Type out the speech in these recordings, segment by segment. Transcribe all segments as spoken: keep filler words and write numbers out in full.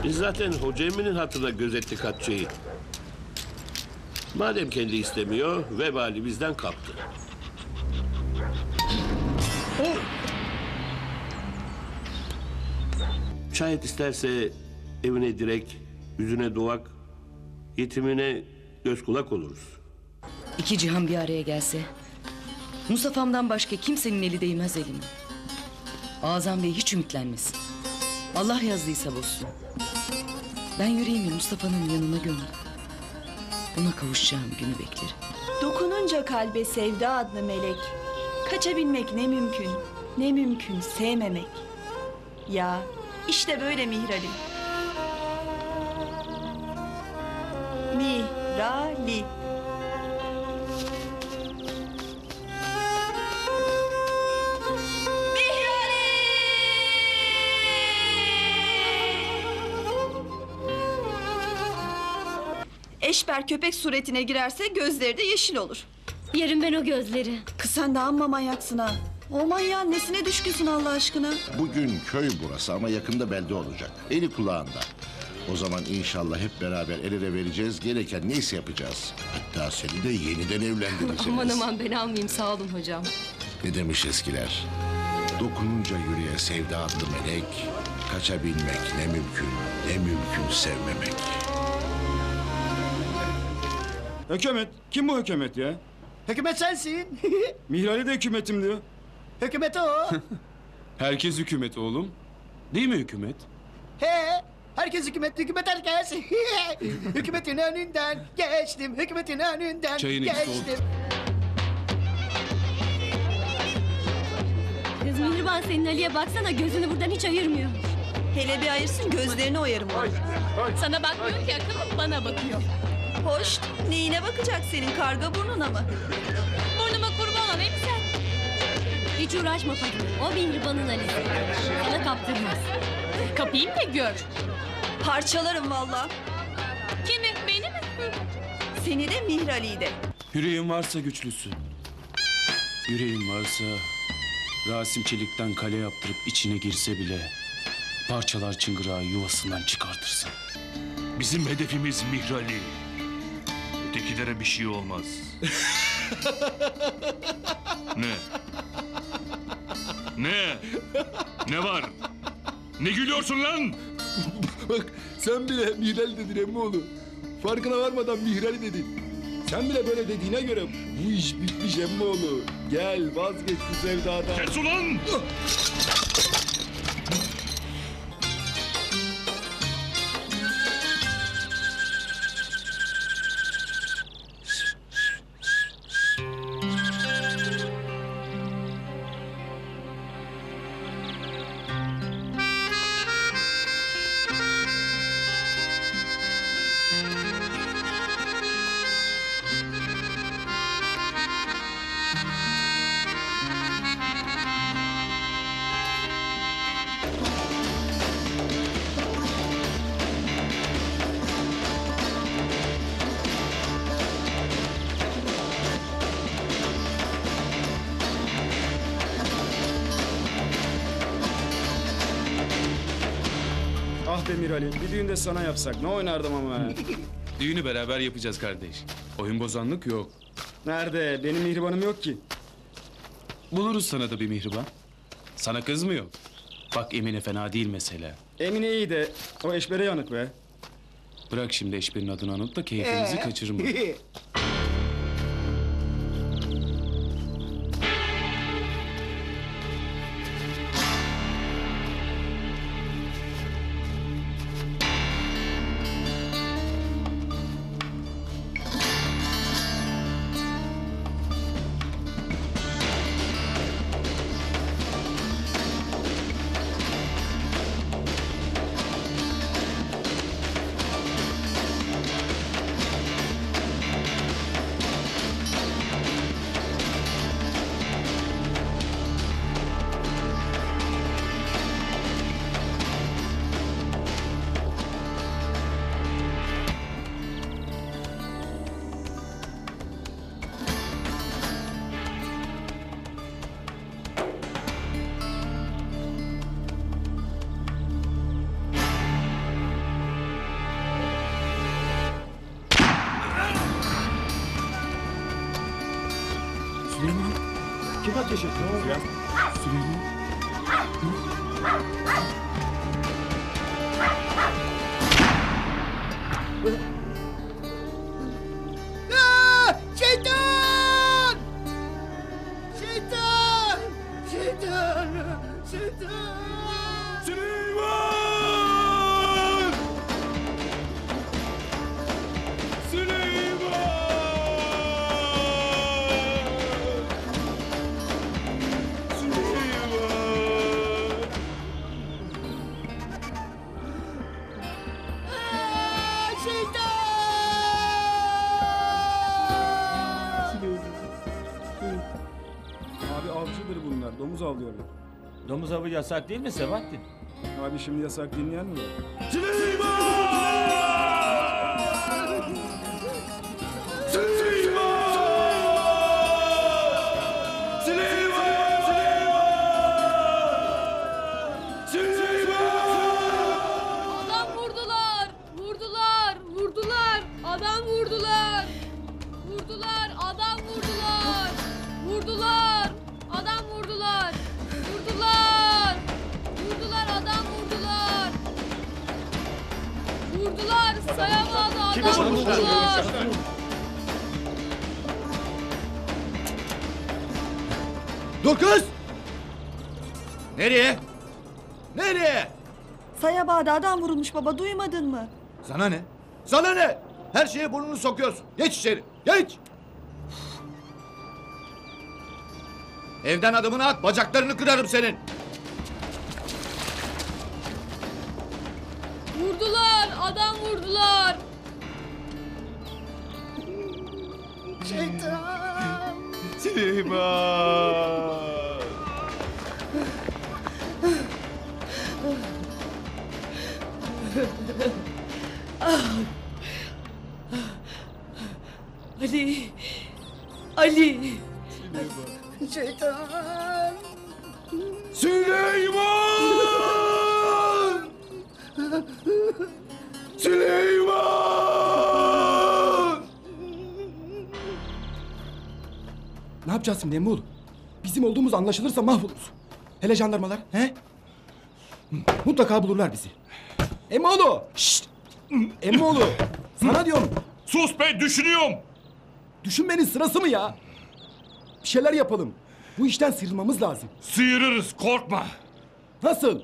Biz zaten Hoca Emin'in hatırına gözettik Hatice'yi. Madem kendi istemiyor, vebali bizden kaptı. Oh! Şayet isterse evine direk, yüzüne duvak, yetimine göz kulak oluruz. İki cihan bir araya gelse, Mustafa'mdan başka kimsenin eli değmez elime. Azam Bey hiç ümitlenmesin. Allah yazdıysa bozsun. Ben yüreğimi Mustafa'nın yanına gömdüm. Ona kavuşacağım günü beklerim. Dokununca kalbe sevda adlı melek. Kaçabilmek ne mümkün, ne mümkün sevmemek. Ya işte böyle Mihrali. Mihrali. Eşber köpek suretine girerse gözleri de yeşil olur. Yerim ben o gözleri. Kız sen de amma manyaksın ha. O manyağın nesine düşkünsün Allah aşkına? Bugün köy burası ama yakında belde olacak. Eli kulağında. O zaman inşallah hep beraber el ele vereceğiz. Gereken neyse yapacağız. Hatta seni de yeniden evlendireceğiz. Aman aman ben almayayım, sağ olun hocam. Ne demiş eskiler? Dokununca yüreğe sevda adlı melek. Kaçabilmek ne mümkün, ne mümkün sevmemek. Hükümet. Kim bu hükümet ya? Hükümet sensin. Mihrali de hükümetim diyor. Hükümet o. Herkes hükümet oğlum. Değil mi hükümet? He. Herkes hükümet, hükümet herkes. Hükümetin önünden geçtim, hükümetin önünden Çayını iç oğlum. geçtim. Kız Mihriban, senin Ali'ye baksana, gözünü buradan hiç ayırmıyor. Hele bir ayırsın gözlerini oyarım. Sana bakmıyor ki, akıllı bana bakıyor. Hoş, neyine bakacak senin, karga burnuna mı? Burnuma kurban olayım sen. Hiç uğraşma Fatih, o Mihriban'ın Ali'si. Sana kaptırmaz. Kapayım da gör. Parçalarım valla. Kimi, beni mi? Seni de Mihrali'yi de. Yüreğin varsa güçlüsün. Yüreğin varsa Rasim Çelik'ten kale yaptırıp içine girse bile parçalar çıngırağı yuvasından çıkartırsın. Bizim hedefimiz Mihrali. Ötekilere bir şey olmaz. Ne? Ne? Ne var? Ne gülüyorsun lan? Bak sen bile Mihrali dedin emmoğlu. Farkına varmadan Mihrali dedin. Sen bile böyle dediğine göre bu iş bitmiş emmoğlu. Gel vazgeç bu sevdadan. Kes ulan! Ah be Mirali, bir düğünde sana yapsak ne oynardım ama. Düğünü beraber yapacağız kardeş. Oyun bozanlık yok. Nerede? Benim mihribanım yok ki. Buluruz sana da bir mihriban. Sana kız mı yok? Bak Emine fena değil mesela. Emine iyi de o eşbere yanık be. Bırak şimdi eşberin adını anıp da keyfimizi kaçırma. kaç yaşındasınız ya? Süleyman. Aa, şeytan! Şeytan! Şeytan! Şeytan! Süleyman! Süleyman! Süleyman! Aa, şeytan! Abi avcıdır bunlar. Domuz avlıyorlar. Domuz avı yasak değil mi Sebahattin? Abi şimdi yasak dinleyen mi var? Adam vurdular. Vurdular. Vurdular. Adam vurdular. Vurdular. Adam vurdular. Vurdular. Adam vurdular. Vurdular. Vurdular. Adam vurdular. Vurdular. Sayamadı adam vurdular. Dur kız! Nereye? Nereye? Sayabağ'da adam vurulmuş baba, duymadın mı? Sana ne? Sana ne? Her şeye burnunu sokuyorsun. Geç içeri. Geç. Evden adımını at. Bacaklarını kırarım senin. Vurdular. Adam vurdular. Şeytan. Süleyman! Ali. Ali. Şeytan. Süleyman! Süleyman! Ne yapacağız şimdi Emmoğlu? Bizim olduğumuz anlaşılırsa mahvoluruz. Hele jandarmalar, he? Mutlaka bulurlar bizi. Emmoğlu! Şşt! Emmoğlu! Sana diyorum. Sus be, düşünüyorum. Düşünmenin sırası mı ya? Bir şeyler yapalım. Bu işten sıyrılmamız lazım. Sıyırırız, korkma. Nasıl?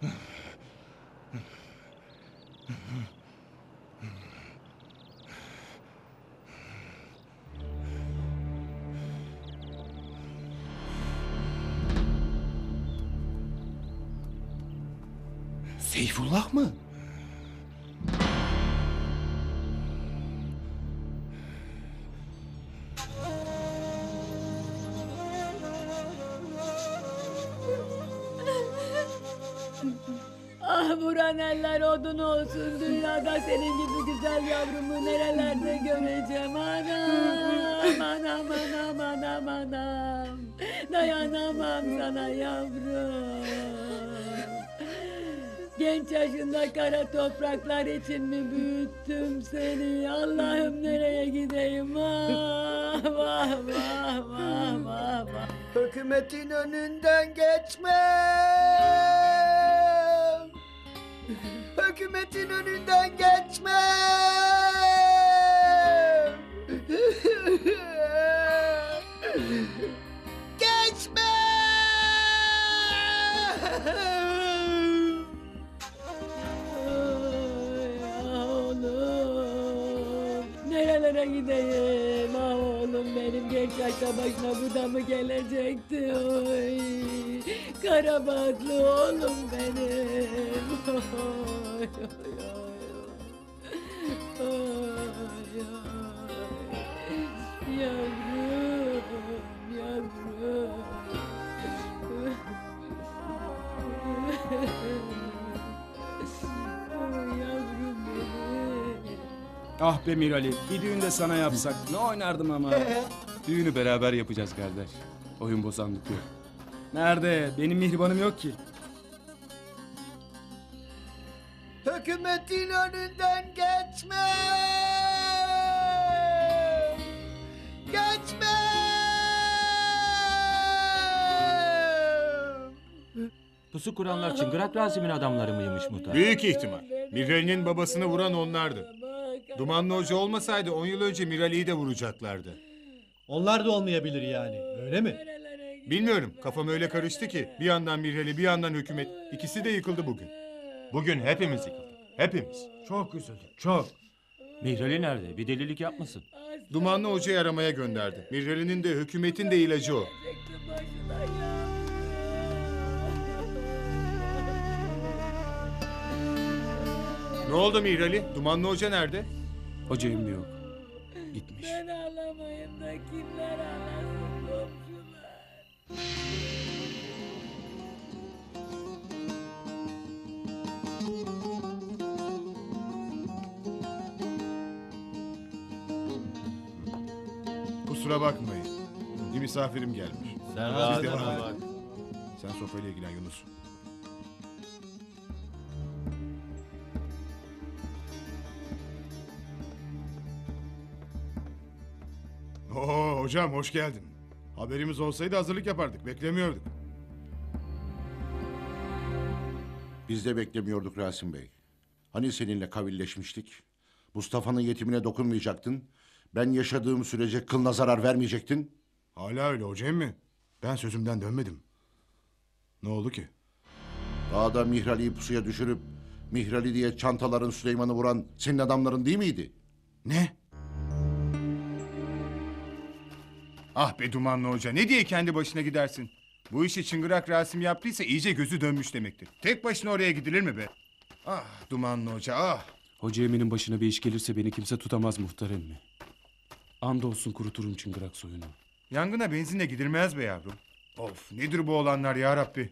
Seyfullah mı? Ah vuran eller odun olsun. Dünyada senin gibi güzel yavrumu nerelerde göreceğim anam. Anam anam anam anam. Dayanamam sana yavrum. Genç yaşında kara topraklar için mi büyüttüm seni? Allah'ım nereye gideyim? Vah vah vah vah vah vah. Hükümetin önünden geçmem. Hükümetin önünden geçmem. Geçmem. Ay, oğlum, nerelere gideyim? Ah oğlum benim genç yaşta başına bu da mı gelecekti? Oy, kara bahtlı oğlum benim. Oy, oy, oy. Oy, oy. Yavrum, yavrum. Oy, yavrum benim. Ah be Mirali, bir düğün de sana yapsak ne oynardım ama. Düğünü beraber yapacağız kardeş. Oyun bozanlık yok. Nerede? Benim mihribanım yok ki. Hükümetin önünden geçme. Geçme. Pusu kuranlar Çıngırak Rasim'in adamları mıymış muhtar? Büyük ihtimal. Mirali'nin babasını vuran onlardı. Dumanlı Hoca olmasaydı on yıl önce Mirali'yi de vuracaklardı. Onlar da olmayabilir yani. Öyle mi? Bilmiyorum. Kafam öyle karıştı ki. Bir yandan Mirali, bir yandan hükümet. İkisi de yıkıldı bugün. Bugün hepimiz yıkıldık. Hepimiz. Çok üzüldüm. Çok. Mihrali nerede? Bir delilik yapmasın. Dumanlı Hoca'yı aramaya gönderdi. Mirali'nin de hükümetin de ilacı o. Ne oldu Mirali? Dumanlı Hoca nerede? Hoca emmi yok. Gitmiş. Ben ağlamayayım da kimler ağlasın komşular. Kusura bakmayın. Bir misafirim gelmiş. Sen Siz rahat devam ol. edin. Sen sofrayla ilgilen Yunus. Oo hocam hoş geldin. Haberimiz olsaydı hazırlık yapardık. Beklemiyorduk. Biz de beklemiyorduk Rasim Bey. Hani seninle kavilleşmiştik? Mustafa'nın yetimine dokunmayacaktın. Ben yaşadığım sürece kılına zarar vermeyecektin. Hala öyle hocam mi? Ben sözümden dönmedim. Ne oldu ki? Dağda Mihrali'yi pusuya düşürüp Mihrali diye çantaların Süleyman'ı vuran senin adamların değil miydi? Ne? Ah be Dumanlı Hoca, ne diye kendi başına gidersin? Bu işi Çıngırak Rasim yaptıysa iyice gözü dönmüş demektir. Tek başına oraya gidilir mi be? Ah Dumanlı Hoca, ah! Hoca emminin başına bir iş gelirse beni kimse tutamaz muhtar emmi. Andolsun kuruturum çıngırak soyunu. Yangına benzinle gidilmez be yavrum. Of, nedir bu olanlar ya Rabbi?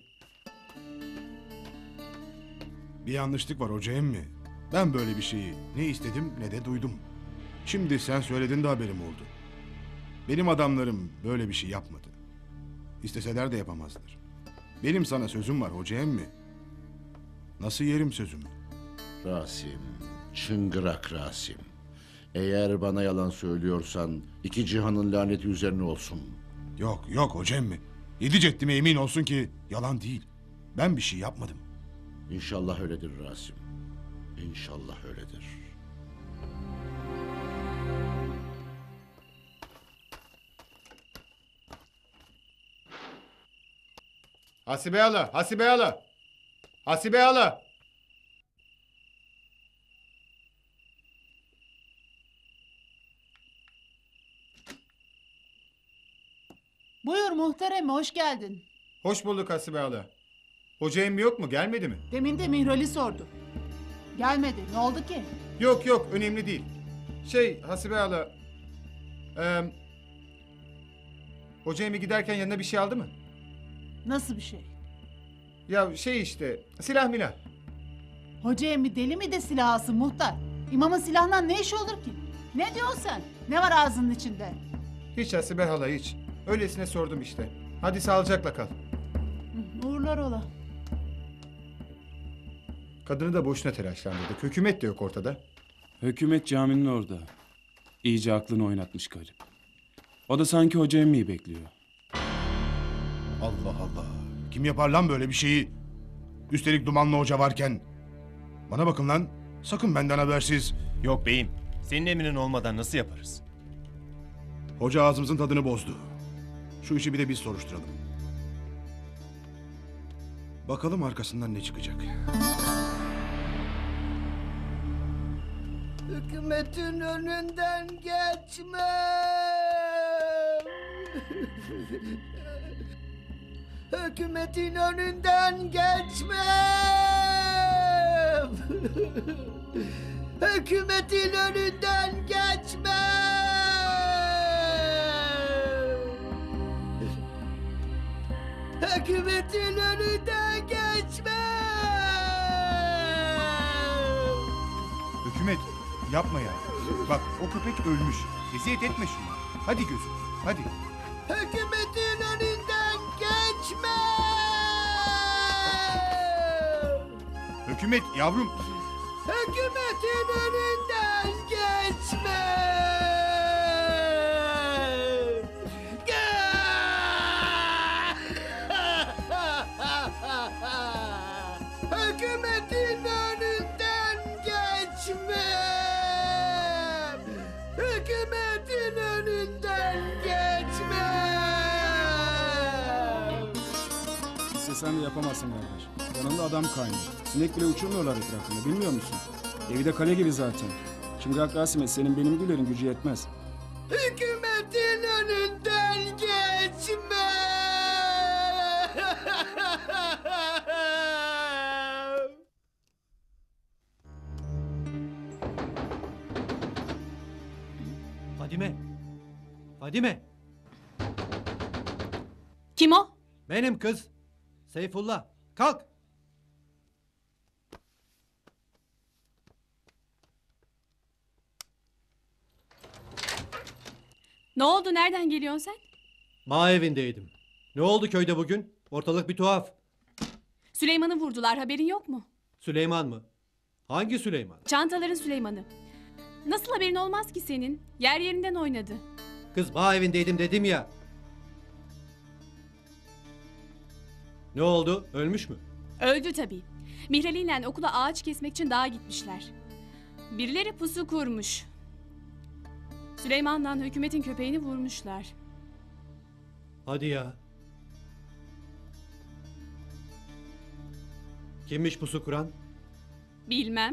Bir yanlışlık var hoca emmi. Ben böyle bir şeyi ne istedim ne de duydum. Şimdi sen söyledin de haberim oldu. Benim adamlarım böyle bir şey yapmadı. İsteseler de yapamazlar. Benim sana sözüm var hoca emmi. Nasıl yerim sözümü? Rasim, çıngırak Rasim. Eğer bana yalan söylüyorsan iki cihanın laneti üzerine olsun. Yok yok hoca emmi. Yedi ceddime emin olsun ki yalan değil. Ben bir şey yapmadım. İnşallah öyledir Rasim. İnşallah öyledir. Hasibe hala, Hasibe hala. Hasibe hala. Buyur muhterem, hoş geldin. Hoş bulduk Hasibe hala. Hoca emmi yok mu? Gelmedi mi? Demin de Mihral'i sordu. Gelmedi. Ne oldu ki? Yok yok, önemli değil. Şey Hasibe hala... eee, hoca emmi giderken yanına bir şey aldı mı? Nasıl bir şey? Ya şey işte, silah milah. Hoca emmi deli mi de silahası muhtar? İmamın silahından ne işi olur ki? Ne diyorsun sen? Ne var ağzının içinde? Hiç Hasibe hala hiç. Öylesine sordum işte. Hadi sağlıcakla kal. Hı, uğurlar ola. Kadını da boşuna telaşlandırdık. Hükümet de yok ortada. Hükümet caminin orada. İyice aklını oynatmış garip. O da sanki hoca emmiyi bekliyor. Allah Allah. Kim yapar lan böyle bir şeyi? Üstelik Dumanlı Hoca varken. Bana bakın lan. Sakın benden habersiz. Yok beyim. Senin emrin olmadan nasıl yaparız? Hoca ağzımızın tadını bozdu. Şu işi bir de biz soruşturalım. Bakalım arkasından ne çıkacak. Hükümetin önünden geçme. Hükümetin önünden geçme. Hükümetin önünden geçme. Hükümetin önünden geçme. Hükümet yapma ya. Bak o köpek ölmüş. Eziyet etme şunu. Hadi gözüm. Hadi. Hükümetin önünden geçme. Hükümet yavrum. Hükümetin önünden geçme. Ge- sen de yapamazsın kardeş. Yanında adam kaynıyor. Sinek bile uçurmuyorlar etrafında, bilmiyor musun? Evi de kale gibi zaten. Çıngırak Rasim'e senin benim gülerin gücü yetmez. Hükümetin önünden geçme. Fadime. Fadime. Kim o? Benim kız. Seyfullah. Kalk. Ne oldu? Nereden geliyorsun sen? Bağ evindeydim. Ne oldu köyde bugün? Ortalık bir tuhaf. Süleyman'ı vurdular. Haberin yok mu? Süleyman mı? Hangi Süleyman? Çantaların Süleyman'ı. Nasıl haberin olmaz ki senin? Yer yerinden oynadı. Kız bağ evindeydim dedim ya. Ne oldu? Ölmüş mü? Öldü tabii. Mihrali'yle okula ağaç kesmek için dağa gitmişler. Birileri pusu kurmuş. Süleyman'dan hükümetin köpeğini vurmuşlar. Hadi ya. Kimmiş pusu kuran? Bilmem.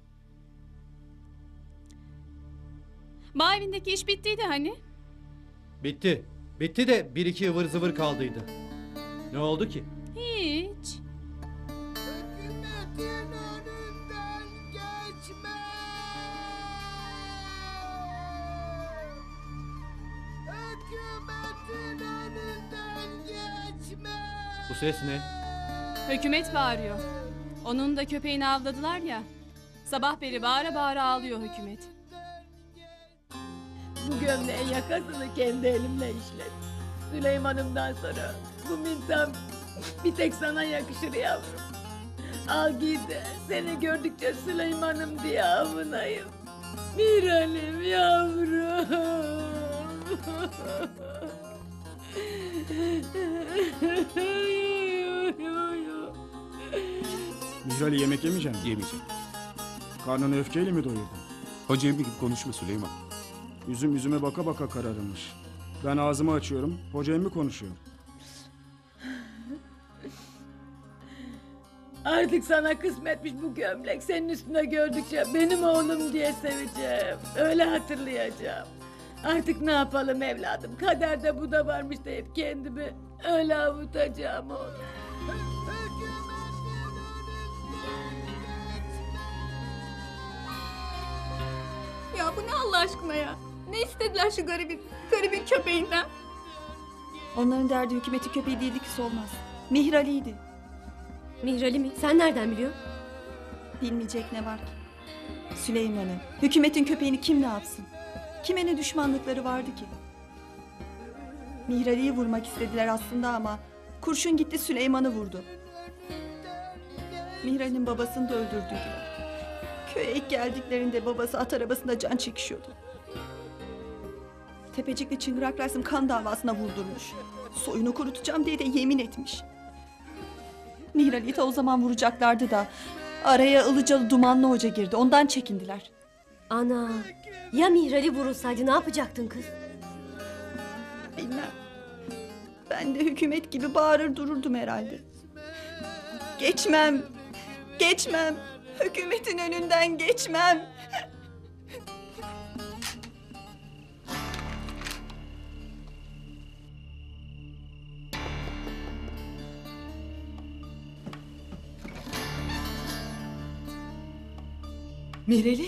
Bağ evindeki iş bittiydi hani? Bitti. Bitti de bir iki ıvır zıvır kaldıydı. Ne oldu ki? Hiç. Hükümetin önünden geçme. Hükümetin önünden geçme. Bu ses ne? Hükümet bağırıyor. Onun da köpeğini avladılar ya. Sabah beri bağıra bağıra ağlıyor hükümet. Bu gömleğin yakasını kendi elimle işledim. Süleyman'ımdan sonra bu mintam bir tek sana yakışır yavrum. Al giy de seni gördükçe Süleyman'ım diye avunayım. Miralim yavrum. Mihrali yemek yemeyecek misin? Yemeyeceğim. Karnını öfkeyle mi doyurdun? Hoca emmi gibi konuşma Süleyman. Yüzüm yüzüme baka baka kararmış. Ben ağzımı açıyorum, hoca emmi konuşuyor. Artık sana kısmetmiş bu gömlek. Senin üstüne gördükçe benim oğlum diye seveceğim. Öyle hatırlayacağım. Artık ne yapalım evladım? Kaderde bu da varmış deyip kendimi öyle avutacağım oğlum. Ya bu ne Allah aşkına ya? Ne istediler şu garibin, garibin köpeğinden? Onların derdi hükümeti köpeği değildi ki Solmaz. Mihrali'ydi. Mihrali mi? Sen nereden biliyorsun? Bilmeyecek ne var ki? Süleyman'ı, hükümetin köpeğini kim ne yapsın? Kime ne düşmanlıkları vardı ki? Mihrali'yi vurmak istediler aslında ama kurşun gitti Süleyman'ı vurdu. Mihrali'nin babasını da öldürdüler. Köye ilk geldiklerinde babası at arabasında can çekişiyordu. Tepecikli Çıngırak Rasim kan davasına vurdurmuş. Soyunu kurutacağım diye de yemin etmiş. Mihrali'yi de o zaman vuracaklardı da araya Ilıcalı Dumanlı Hoca girdi. Ondan çekindiler. Ana, ya Mihrali vurulsaydı ne yapacaktın kız? Bilmem. Ben de hükümet gibi bağırır dururdum herhalde. Geçmem. Geçmem. Hükümetin önünden geçmem. Mireli?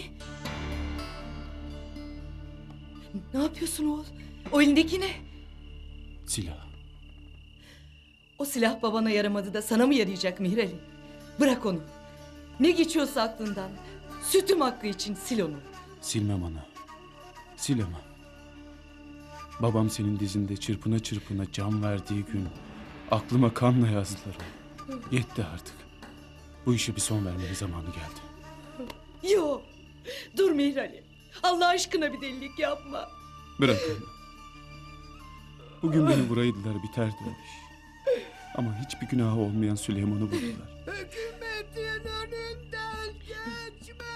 Ne yapıyorsun oğul? O elindeki ne? Silah. O silah babana yaramadı da sana mı yarayacak Mihreli? Bırak onu. Ne geçiyorsa aklından. Sütüm hakkı için sil onu. Silmem ana. Silemem. Babam senin dizinde çırpına çırpına can verdiği gün aklıma kanla yazdılar onu. Yetti artık. Bu işe bir son vermenin zamanı geldi. Yo. Dur Mihreli. Allah aşkına bir delilik yapma. Bırak onu. Bugün beni vuraydılar biterdi o iş. Ama hiçbir günahı olmayan Süleyman'ı vurdular. Hükümetin önünden geçme.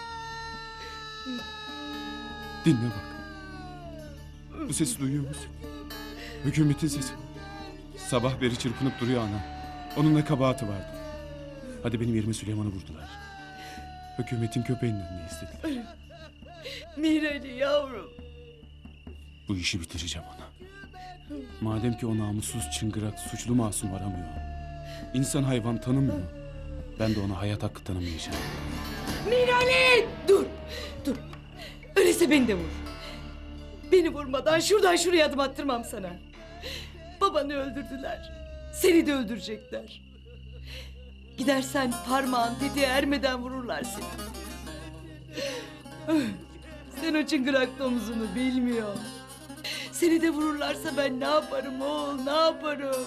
Dinle bak. Bu sesi duyuyor musun? Hükümetin sesi. Sabah beri çırpınıp duruyor ana. Onun ne kabahati vardı? Hadi benim yerime Süleyman'ı vurdular. Hükümetin köpeğinin önüne istediler. Mihrali yavrum. Bu işi bitireceğim ona. Madem ki o namussuz çıngırak suçlu masum aramıyor. İnsan hayvan tanımıyor. Ben de ona hayat hakkı tanımayacağım. Mihrali! Dur, dur. Öyleyse beni de vur. Beni vurmadan şuradan şuraya adım attırmam sana. Babanı öldürdüler. Seni de öldürecekler. Gidersen parmağın tetiğe ermeden vururlar seni. Sen o çıngırak domuzunu bilmiyor. Seni de vururlarsa ben ne yaparım oğul, ne yaparım?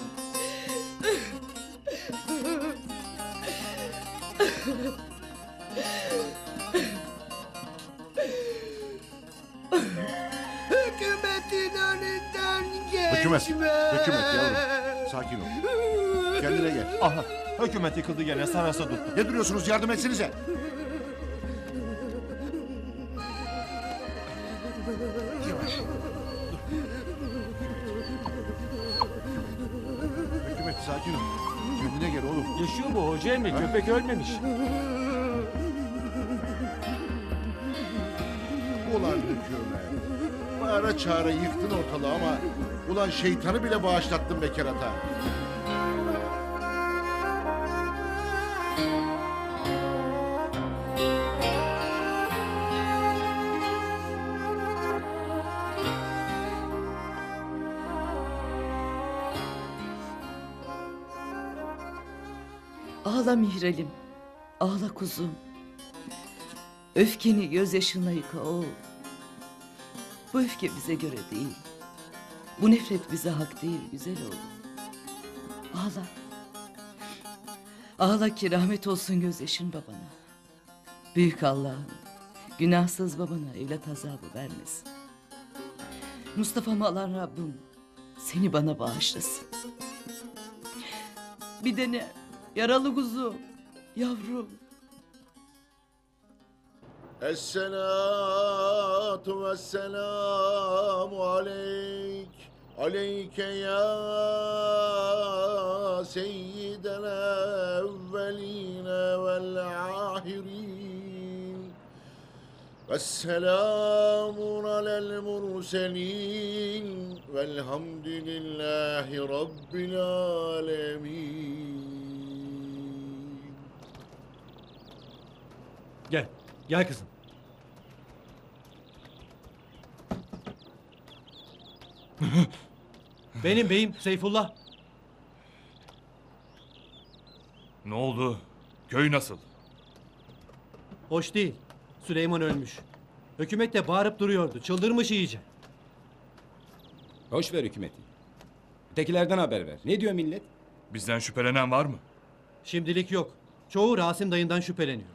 Hükümetin önünden geçme. Hükümet, hükümet yavrum. Sakin ol. Kendine gel. Aha, hükümet yıkıldı gene sarasa tuttu. Ne duruyorsunuz, yardım etsenize. Yavaş. Hükümet sakin ol. Kendine gel oğlum. Yaşıyor bu hoca emmi, köpek ölmemiş. Ulan hükümet. Bağıra çağıra yıktın ortalığı ama... Ulan şeytanı bile bağışlattın be kerata. Ağla Mihralim, ağla kuzum. Öfkeni gözyaşınla yıka oğul. Bu öfke bize göre değil. Bu nefret bize hak değil güzel oğlum. Ağla. Ağla ki rahmet olsun gözyaşın babana. Büyük Allah'ım, günahsız babana evlat azabı vermesin. Mustafa'mı alan Rabbim seni bana bağışlasın. Bir de ne? Yaralı kuzum, yavrum. Esselatu vesselamu aleyk. Aleyke ya seyyidel evveline vel ahirin. Vesselamun alel murselin. Velhamdülillahi rabbil alemin. Gel, gel kızım. Benim beyim Seyfullah. Ne oldu? Köy nasıl? Hoş değil. Süleyman ölmüş. Hükümet de bağırıp duruyordu. Çıldırmış iyice. Boş ver hükümeti. Ötekilerden haber ver. Ne diyor millet? Bizden şüphelenen var mı? Şimdilik yok. Çoğu Rasim dayından şüpheleniyor.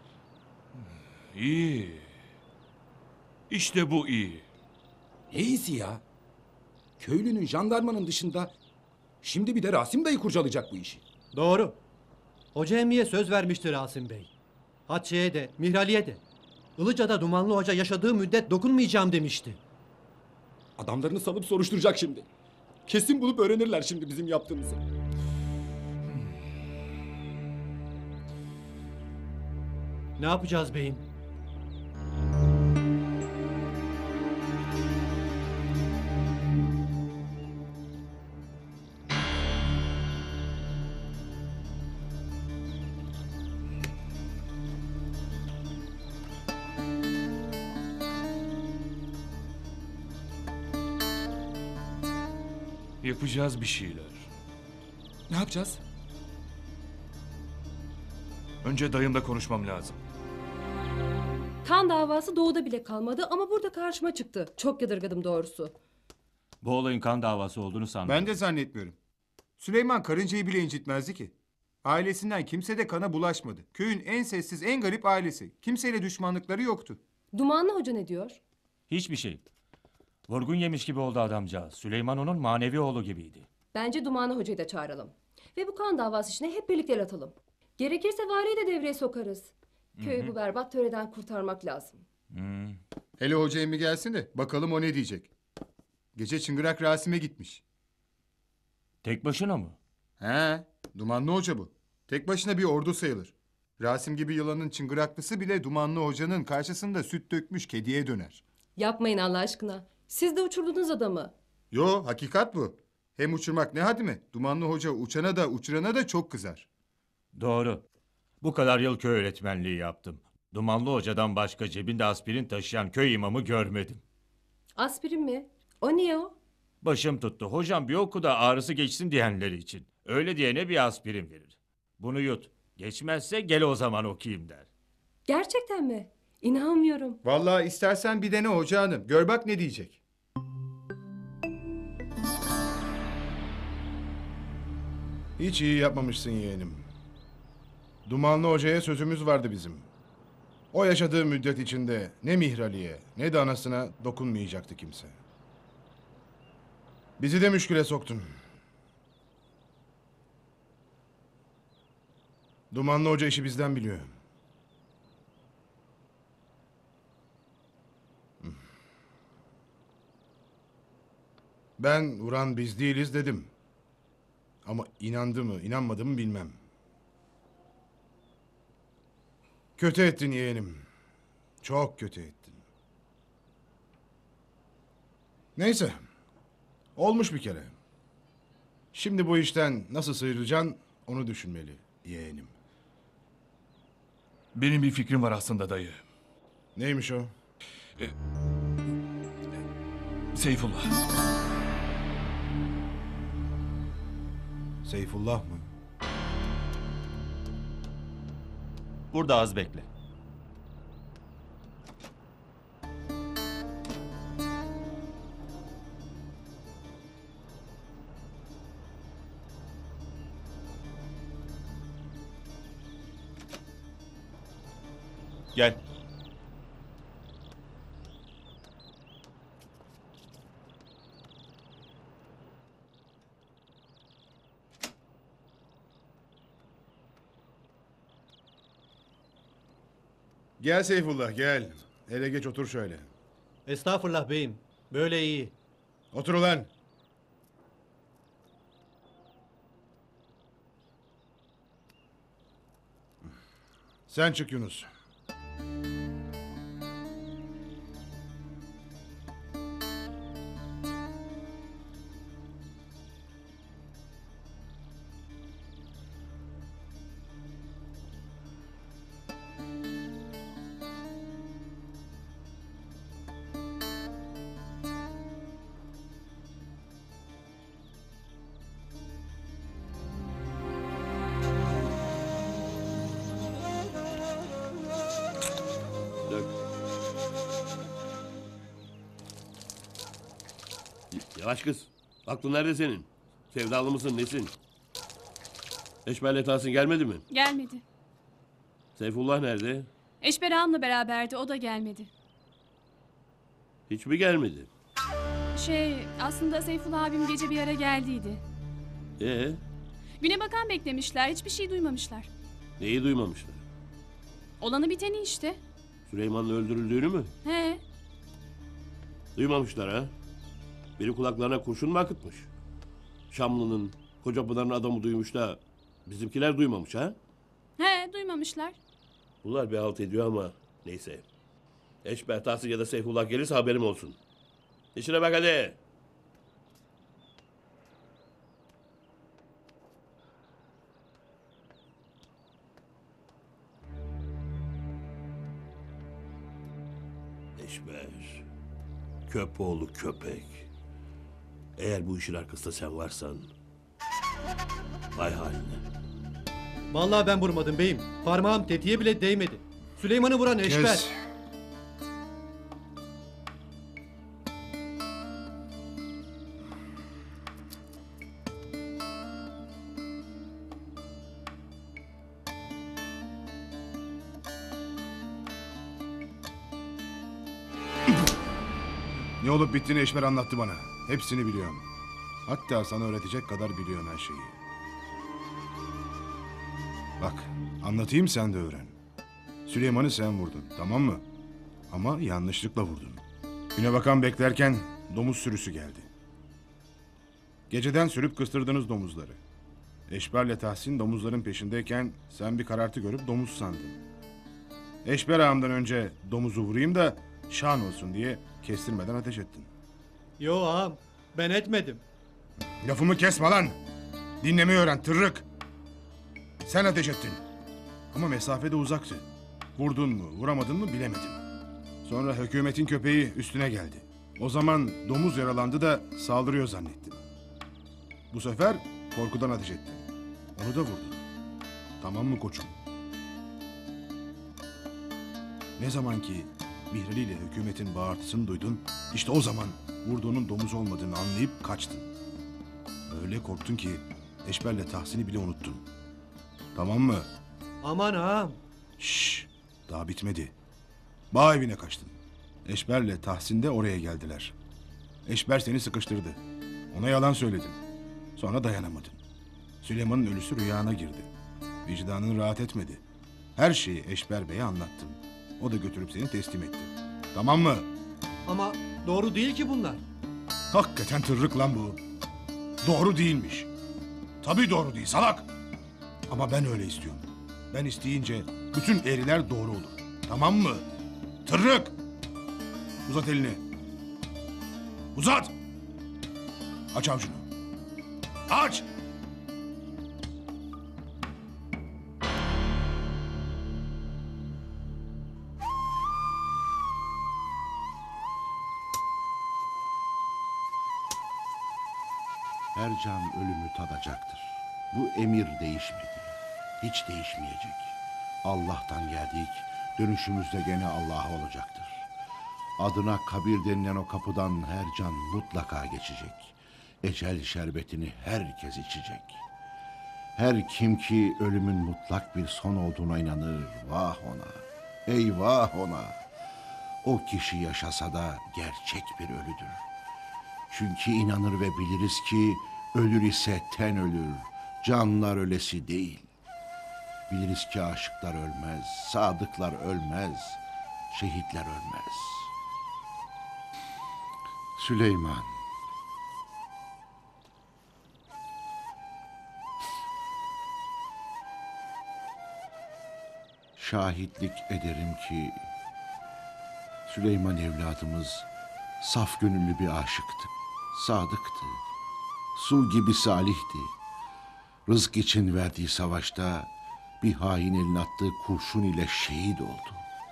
İyi. İşte bu iyi. Ne iyisi ya? Köylünün, jandarmanın dışında şimdi bir de Rasim dayı kurcalayacak bu işi. Doğru. Hoca emmiye söz vermişti Rasim Bey. Hatice'ye de, Mihrali'ye de. Ilıca'da Dumanlı Hoca yaşadığı müddet dokunmayacağım demişti. Adamlarını salıp soruşturacak şimdi. Kesin bulup öğrenirler şimdi bizim yaptığımızı. Ne yapacağız beyim? Yapacağız bir şeyler. Ne yapacağız? Önce dayımla konuşmam lazım. Kan davası doğuda bile kalmadı ama burada karşıma çıktı. Çok yadırgadım doğrusu. Bu olayın kan davası olduğunu sandım. Ben de zannetmiyorum. Süleyman karıncayı bile incitmezdi ki. Ailesinden kimse de kana bulaşmadı. Köyün en sessiz, en garip ailesi. Kimseyle düşmanlıkları yoktu. Dumanlı Hoca ne diyor? Hiçbir şey. Vurgun yemiş gibi oldu adamcağız. Süleyman onun manevi oğlu gibiydi. Bence Dumanlı Hoca'yı da çağıralım. Ve bu kan davası işine hep birlikte el atalım. Gerekirse variyi de devreye sokarız. Köyü Hı hı. bu berbat töreden kurtarmak lazım. Hele hoca emmi gelsin de bakalım o ne diyecek. Gece Çıngırak Rasim'e gitmiş. Tek başına mı? He, Dumanlı Hoca bu. Tek başına bir ordu sayılır. Rasim gibi yılanın çıngıraklısı bile Dumanlı Hoca'nın karşısında süt dökmüş kediye döner. Yapmayın Allah aşkına. Siz de uçurdunuz adamı. Yo, hakikat bu. Hem uçurmak ne hadime? Dumanlı Hoca uçana da uçurana da çok kızar. Doğru. Bu kadar yıl köy öğretmenliği yaptım. Dumanlı Hoca'dan başka cebinde aspirin taşıyan köy imamı görmedim. Aspirin mi? O niye o? Başım tuttu. Hocam bir oku da ağrısı geçsin diyenleri için. Öyle diyene bir aspirin verir. Bunu yut. Geçmezse gel o zaman okuyayım der. Gerçekten mi? İnanmıyorum. Vallahi istersen bir dene hoca hanım. Gör bak ne diyecek. Hiç iyi yapmamışsın yeğenim. Dumanlı Hoca'ya sözümüz vardı bizim. O yaşadığı müddet içinde ne Mihrali'ye ne de anasına dokunmayacaktı kimse. Bizi de müşküle soktun. Dumanlı Hoca işi bizden biliyor. Ben vuran biz değiliz dedim. Ama inandı mı, inanmadı mı bilmem. Kötü ettin yeğenim. Çok kötü ettin. Neyse. Olmuş bir kere. Şimdi bu işten nasıl sıyrılacaksın onu düşünmeli yeğenim. Benim bir fikrim var aslında dayı. Neymiş o? Ee, Seyfullah. Seyfullah mı? Burada az bekle. Gel. Gel Seyfullah gel. Hele geç otur şöyle. Estağfurullah beyim. Böyle iyi. Otur ulan. Sen çık Yunus. Dök. Yavaş kız. Aklın nerede senin? Sevdalı mısın nesin? Eşber'le Tahsin gelmedi mi? Gelmedi. Seyfullah nerede? Eşber ağamla beraberdi, o da gelmedi. Hiç mi gelmedi? Şey, aslında Seyfullah abim gece bir ara geldiydi. Ee, Güne bakan beklemişler, hiçbir şey duymamışlar. neyi duymamışlar? Olanı biteni işte. Süleyman'ın öldürüldüğünü mü? He, Duymamışlar ha? Biri kulaklarına kurşun mu akıtmış? Şamlı'nın, Kocapınar'ın adamı duymuş da bizimkiler duymamış ha? he duymamışlar. Bunlar bir halt ediyor ama neyse. Eşber, Tahsin ya da Seyfullah gelirse haberim olsun. İşine bak hadi. Eşber. Köpoğlu köpek. Eğer bu işin arkasında sen varsan... Vay haline. Vallahi ben vurmadım beyim. Parmağım tetiğe bile değmedi. Süleyman'ı vuran Eşber. Kes. Ne olup bittiğini Eşber anlattı bana. Hepsini biliyorum. Hatta sana öğretecek kadar biliyorum her şeyi. Bak, anlatayım sen de öğren. Süleyman'ı sen vurdun, tamam mı? Ama yanlışlıkla vurdun. Güne bakan beklerken domuz sürüsü geldi. Geceden sürüp kıstırdınız domuzları. Eşber'le Tahsin domuzların peşindeyken sen bir karartı görüp domuz sandın. Eşber ağamdan önce domuzu vurayım da şan olsun diye kestirmeden ateş ettin. Yo ağam, ben etmedim. Lafımı kesme lan! Dinlemeyi öğren tırrık! Sen ateş ettin. Ama mesafe de uzaktı. Vurdun mu, vuramadın mı bilemedim. Sonra hükümetin köpeği üstüne geldi. O zaman domuz yaralandı da saldırıyor zannettim. Bu sefer korkudan ateş ettin. Onu da vurdun. Tamam mı koçum? Ne zaman ki Mihrali ile hükümetin bağırtısını duydun, işte o zaman vurduğunun domuz olmadığını anlayıp kaçtın. Öyle korktun ki Eşber'le Tahsin'i bile unuttun. Tamam mı? Aman ağam. Şşş, daha bitmedi. Bağ evine kaçtın. Eşber'le Tahsin de oraya geldiler. Eşber seni sıkıştırdı. Ona yalan söyledin. Sonra dayanamadın. Süleyman'ın ölüsü rüyana girdi. Vicdanın rahat etmedi. Her şeyi Eşber Bey'e anlattın. O da götürüp seni teslim etti. Tamam mı? Ama doğru değil ki bunlar. Hakikaten tırrık lan bu. Doğru değilmiş. Tabii doğru değil salak. Ama ben öyle istiyorum. Ben isteyince bütün eğriler doğru olur. Tamam mı? Tırrık! Uzat elini. Uzat! Aç avucunu. Aç! Her can ölümü tadacaktır. Bu emir değişmedi. Hiç değişmeyecek. Allah'tan geldik, dönüşümüz de gene Allah'a olacaktır. Adına kabir denilen o kapıdan her can mutlaka geçecek. Ecel şerbetini herkes içecek. Her kim ki ölümün mutlak bir son olduğuna inanır, vah ona, eyvah ona. O kişi yaşasa da gerçek bir ölüdür. Çünkü inanır ve biliriz ki ölür ise ten ölür, canlar ölesi değil. Biliriz ki aşıklar ölmez, sadıklar ölmez, şehitler ölmez. Süleyman. Şahitlik ederim ki Süleyman evladımız saf gönüllü bir aşıktı, sadıktı, su gibi salihti. Rızk için verdiği savaşta bir hain elin attığı kurşun ile şehit oldu.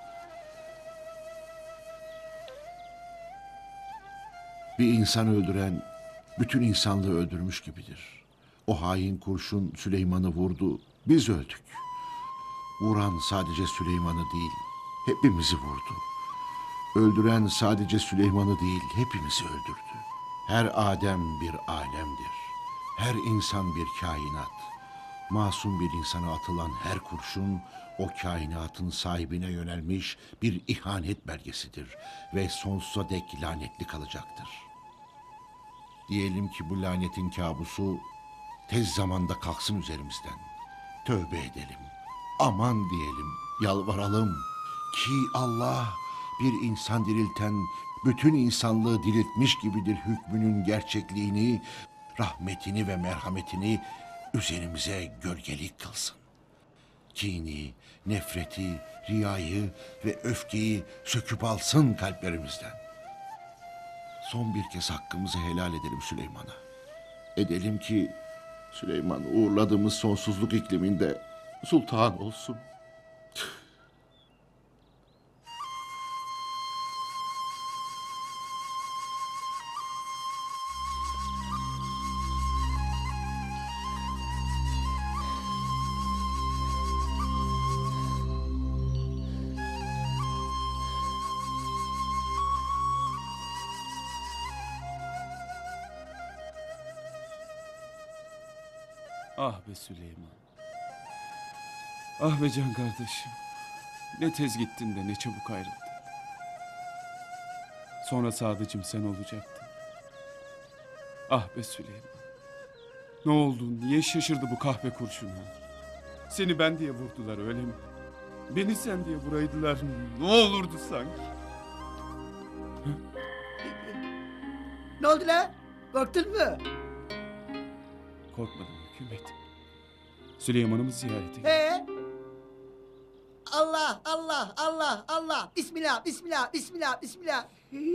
Bir insan öldüren bütün insanlığı öldürmüş gibidir. O hain kurşun Süleyman'ı vurdu, biz öldük. Vuran sadece Süleyman'ı değil, hepimizi vurdu. Öldüren sadece Süleyman'ı değil, hepimizi öldürdü. Her Adem bir alemdir. Her insan bir kainat. Masum bir insana atılan her kurşun, o kainatın sahibine yönelmiş bir ihanet belgesidir ve sonsuza dek lanetli kalacaktır. Diyelim ki bu lanetin kabusu tez zamanda kalksın üzerimizden. Tövbe edelim, aman diyelim, yalvaralım ki Allah bir insan dirilten bütün insanlığı diriltmiş gibidir hükmünün gerçekliğini, rahmetini ve merhametini üzerimize gölgelik kılsın. Kini, nefreti, riyayı ve öfkeyi söküp alsın kalplerimizden. Son bir kez hakkımızı helal edelim Süleyman'a. Edelim ki Süleyman uğurladığımız sonsuzluk ikliminde sultan olsun. Ah be Süleyman. Ah be can kardeşim. Ne tez gittin de ne çabuk ayrıldın. Sonra Sadıcığım sen olacaktın. Ah be Süleyman. Ne oldu? Niye şaşırdı bu kahpe kurşun ha? Seni ben diye vurdular öyle mi? Beni sen diye vuraydılar. Ne olurdu sanki? Ne oldu lan? Korktun mu? Korkmadım hükümet. Süleyman'ı mı ziyarete geldi? He? Allah, Allah, Allah, Allah. Bismillah, bismillah, bismillah, bismillah.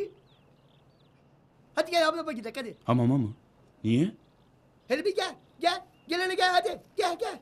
Hadi gel hamama gidelim hadi. Hamama mı? Niye? Hele bir gel, gel. Gel hele gel hadi. Gel, gel.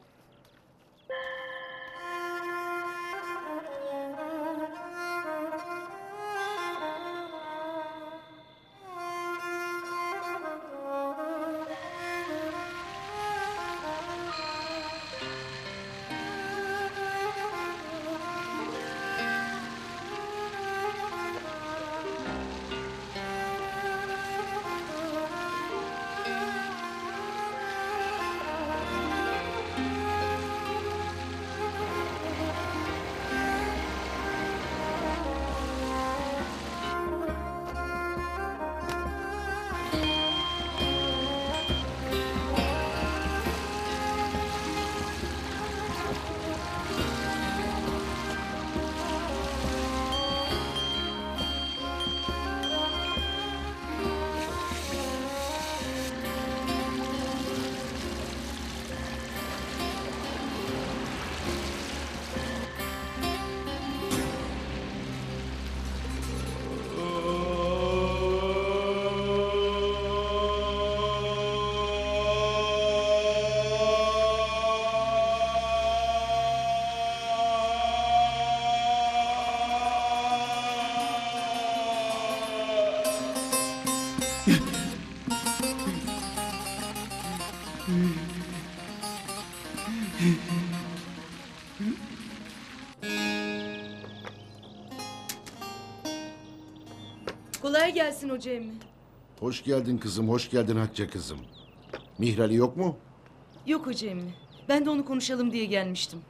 Kolay gelsin hoca emmi. Hoş geldin kızım, hoş geldin Hatice kızım. Mihrali yok mu? Yok hoca emmi. Ben de onu konuşalım diye gelmiştim.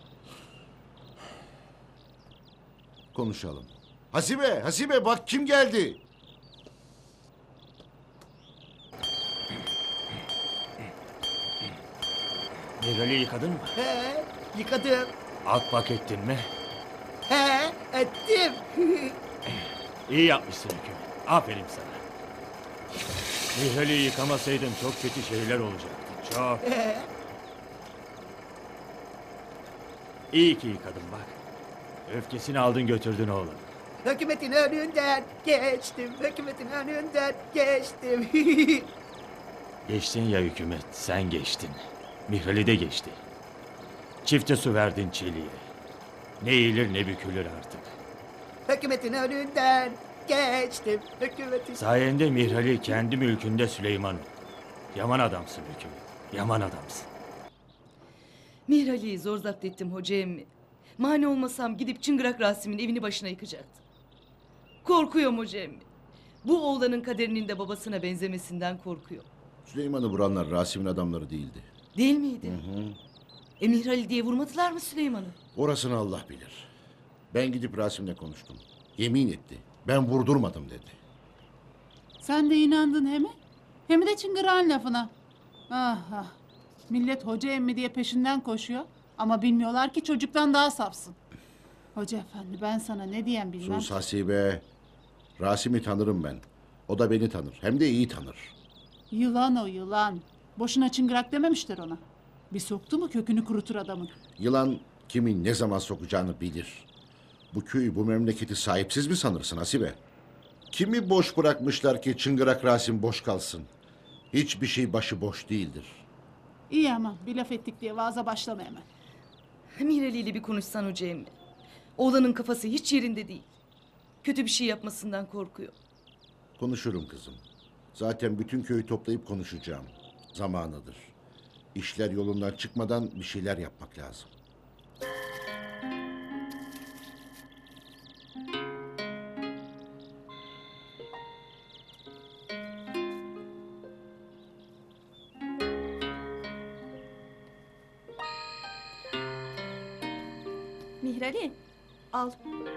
Konuşalım. Hasibe, Hasibe bak kim geldi? Mihrali yıkadın mı? He, yıkadım. Ak bak ettin mi? He, ettim. İyi yapmışsın hüküm. Aferin sana. Mihrali yıkamasaydın çok kötü şeyler olacaktı. Çok. He. İyi ki yıkadın bak. Öfkesini aldın götürdün oğlum. Hükümetin önünden geçtim. Hükümetin önünden geçtim. Geçtin ya hükümet, sen geçtin. Mihrali de geçti. Çifte su verdin çeliğe. Ne eğilir ne bükülür artık. Hükümetin önünden geçtim. Hükümetin... Sayende Mihrali kendi mülkünde Süleyman oldu. Yaman adamsın hükümet. Yaman adamsın. Mihrali'yi zor zapt ettim hoca emmi. Mani olmasam gidip Çıngırak Rasim'in evini başına yıkacaktım. Korkuyorum hoca emmi. Bu oğlanın kaderinin de babasına benzemesinden korkuyorum. Süleyman'ı vuranlar Rasim'in adamları değildi. Değil miydi? Hı hı. E Mihrali diye vurmadılar mı Süleyman'ı? Orasını Allah bilir. Ben gidip Rasim'le konuştum. Yemin etti. Ben vurdurmadım dedi. Sen de inandın he mi? Hem de çıngırağın lafına. Ah ah. Millet hoca emmi diye peşinden koşuyor. Ama bilmiyorlar ki çocuktan daha safsın. Hoca efendi ben sana ne diyeyim bilmem. Sus Hasibe. Rasim'i tanırım ben. O da beni tanır. Hem de iyi tanır. Yılan o yılan. Boşuna çıngırak dememişler ona. Bir soktu mu kökünü kurutur adamın. Yılan kimin ne zaman sokacağını bilir. Bu köyü, bu memleketi sahipsiz mi sanırsın Hasibe? Kimi boş bırakmışlar ki Çıngırak Rasim boş kalsın? Hiçbir şey başı boş değildir. İyi ama bir laf ettik diye vaaza başlama hemen. Mihrali ile bir konuşsan hoca emmi. Oğlanın kafası hiç yerinde değil. Kötü bir şey yapmasından korkuyor. Konuşurum kızım. Zaten bütün köyü toplayıp konuşacağım. Zamanıdır. İşler yolundan çıkmadan bir şeyler yapmak lazım. Mihrali, al.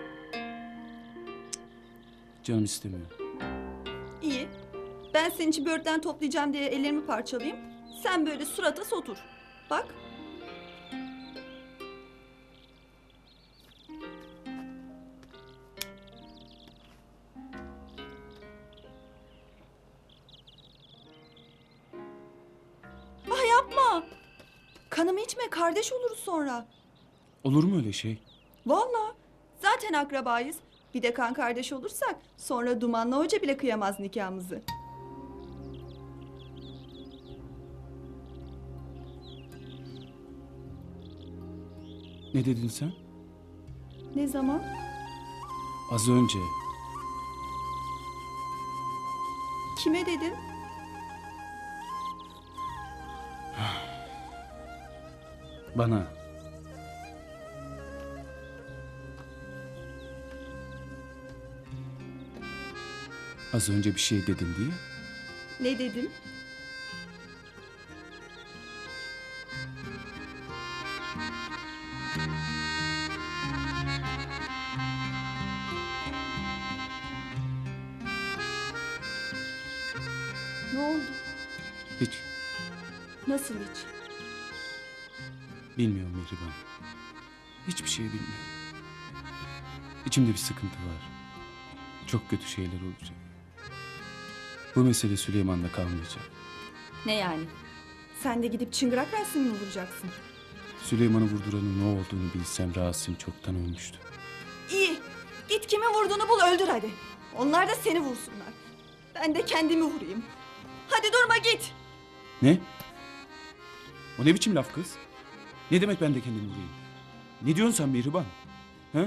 Canım istemiyor. İyi. Ben senin için böğürtlen toplayacağım diye ellerimi parçalayayım. Sen böyle surata sotur. Bak. Ah yapma. Kanımı içme, kardeş oluruz sonra. Olur mu öyle şey? Vallahi zaten akrabayız. Bir de kan kardeş olursak sonra Dumanlı Hoca bile kıyamaz nikahımızı. Ne dedin sen? Ne zaman? Az önce. Kime dedim? Bana. Az önce bir şey dedin diye. Ne dedim? Ne oldu? Hiç Nasıl hiç? bilmiyorum Mihriban. Hiçbir şey bilmiyorum. İçimde bir sıkıntı var. Çok kötü şeyler olacak. Bu mesele Süleyman'da kalmayacak. Ne yani? Sen de gidip çıngırak Rasim'i mi vuracaksın? Süleyman'ı vurduranın ne olduğunu bilsem Rasim çoktan ölmüştü. İyi. Git kimin vurduğunu bul, öldür hadi. Onlar da seni vursunlar. Ben de kendimi vurayım. Hadi durma, git. Ne? O ne biçim laf kız? Ne demek ben de kendimi vurayım? Ne diyorsun sen Mihriban? Ha?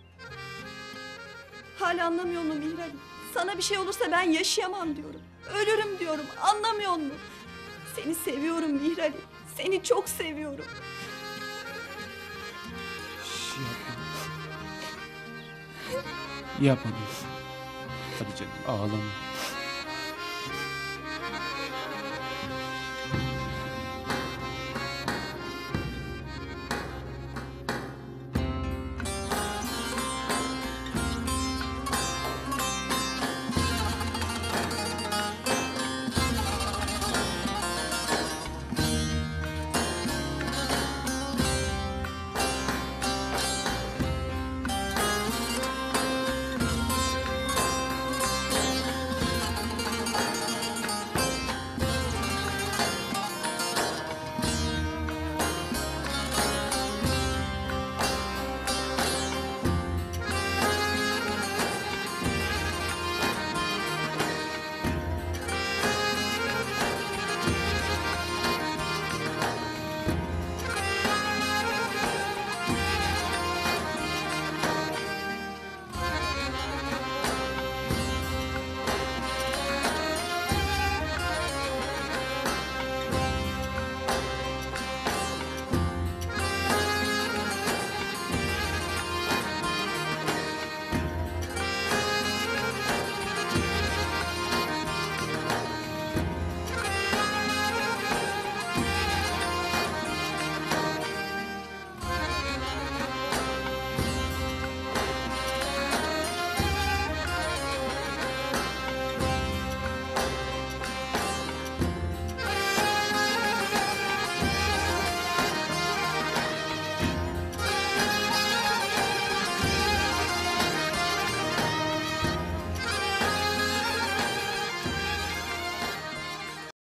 Hala anlamıyor musun Mihral? Sana bir şey olursa ben yaşayamam diyorum. Ölürüm diyorum. Anlamıyor musun? Seni seviyorum Mihral. Seni çok seviyorum. Yapma. Hadi canım ağlama.